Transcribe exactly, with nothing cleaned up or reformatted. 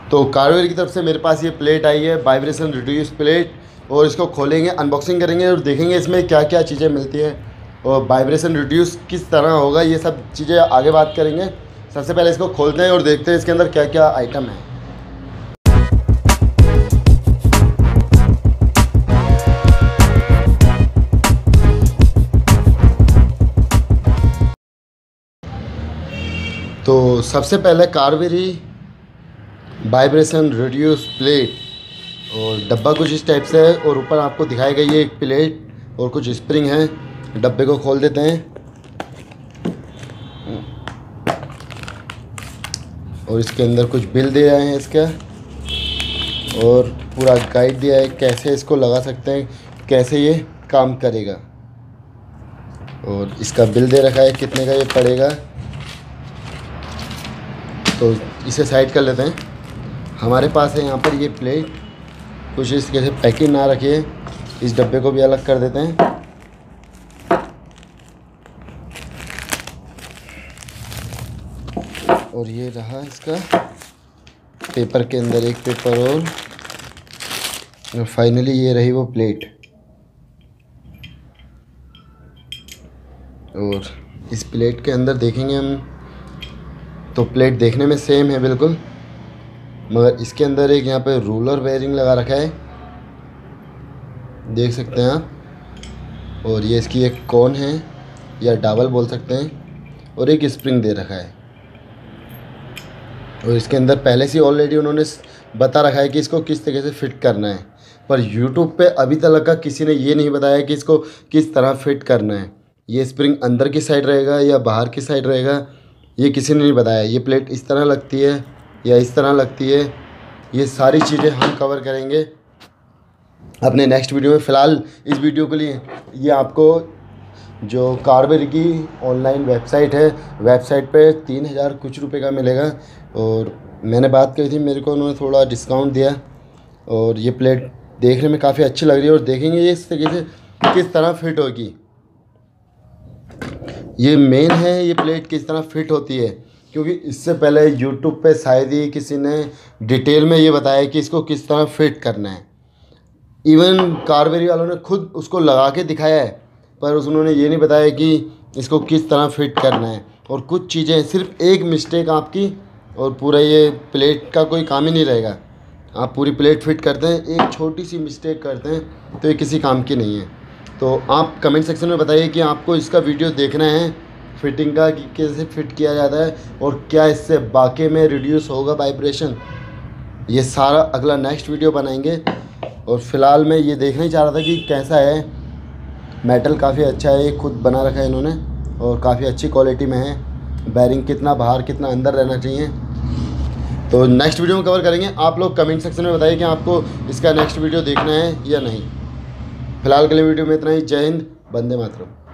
तो कार्वेर की तरफ से मेरे पास ये प्लेट आई है, वाइब्रेशन रिड्यूस प्लेट, और इसको खोलेंगे, अनबॉक्सिंग करेंगे और देखेंगे इसमें क्या क्या चीज़ें मिलती हैं और वाइब्रेशन रिड्यूस किस तरह होगा, ये सब चीज़ें आगे बात करेंगे। सबसे पहले इसको खोलते हैं और देखते हैं इसके अंदर क्या क्या आइटम है। तो सबसे पहले कार्वेरी वाइब्रेशन रिड्यूस प्लेट, और डब्बा कुछ इस टाइप से है और ऊपर आपको दिखाई गई है एक प्लेट और कुछ स्प्रिंग है। डब्बे को खोल देते हैं और इसके अंदर कुछ बिल दिया है इसका, और पूरा गाइड दिया है कैसे इसको लगा सकते हैं, कैसे ये काम करेगा, और इसका बिल दे रखा है कितने का ये पड़ेगा। तो इसे साइड कर लेते हैं। हमारे पास है यहाँ पर ये प्लेट, कुछ इसके से पैकिंग ना रखिए। इस डब्बे को भी अलग कर देते हैं। और ये रहा इसका पेपर, के अंदर एक पेपर, और फाइनली ये रही वो प्लेट। और इस प्लेट के अंदर देखेंगे हम तो प्लेट देखने में सेम है बिल्कुल, मगर इसके अंदर एक यहाँ पे रूलर बेयरिंग लगा रखा है, देख सकते हैं आप। और ये इसकी एक कोन है या डाबल बोल सकते हैं, और एक स्प्रिंग दे रखा है। और इसके अंदर पहले से ऑलरेडी उन्होंने बता रखा है कि इसको किस तरीके से फिट करना है, पर यूट्यूब पे अभी तक का किसी ने ये नहीं बताया कि इसको किस तरह फिट करना है। ये स्प्रिंग अंदर की साइड रहेगा या बाहर की साइड रहेगा, ये किसी ने नहीं बताया। ये प्लेट इस तरह लगती है या इस तरह लगती है, ये सारी चीज़ें हम कवर करेंगे अपने नेक्स्ट वीडियो में। फ़िलहाल इस वीडियो के लिए ये आपको जो कार्वेर की ऑनलाइन वेबसाइट है, वेबसाइट पे तीन हज़ार कुछ रुपए का मिलेगा। और मैंने बात करी थी, मेरे को उन्होंने थोड़ा डिस्काउंट दिया, और ये प्लेट देखने में काफ़ी अच्छी लग रही है। और देखेंगे ये इस तरीके से किस तरह फिट होगी। ये मेन है ये प्लेट किस तरह फिट होती है, क्योंकि इससे पहले यूट्यूब पे शायद ही किसी ने डिटेल में ये बताया कि इसको किस तरह फिट करना है। इवन कार्वेरी वालों ने खुद उसको लगा के दिखाया है, पर उस उन्होंने ये नहीं बताया कि इसको किस तरह फिट करना है। और कुछ चीज़ें सिर्फ एक मिस्टेक आपकी और पूरा ये प्लेट का कोई काम ही नहीं रहेगा। आप पूरी प्लेट फिट करते हैं, एक छोटी सी मिस्टेक करते हैं तो ये किसी काम की नहीं है। तो आप कमेंट सेक्शन में बताइए कि आपको इसका वीडियो देखना है फिटिंग का, कि कैसे फिट किया जाता है और क्या इससे वाकई में रिड्यूस होगा वाइब्रेशन। ये सारा अगला नेक्स्ट वीडियो बनाएंगे। और फ़िलहाल मैं ये देखना ही चाह रहा था कि कैसा है। मेटल काफ़ी अच्छा है, ये खुद बना रखा है इन्होंने और काफ़ी अच्छी क्वालिटी में है। बेयरिंग कितना बाहर कितना अंदर रहना चाहिए, तो नेक्स्ट वीडियो में कवर करेंगे। आप लोग कमेंट सेक्शन में बताइए कि आपको इसका नेक्स्ट वीडियो देखना है या नहीं। फ़िलहाल के लिए वीडियो में इतना ही। जय हिंद, वंदे मातरम।